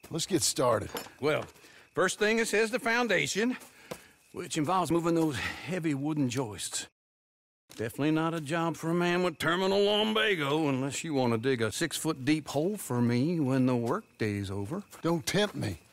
let's get started. Well, first thing it says the foundation, which involves moving those heavy wooden joists. Definitely not a job for a man with terminal lumbago unless you want to dig a 6-foot deep hole for me when the workday's over. Don't tempt me.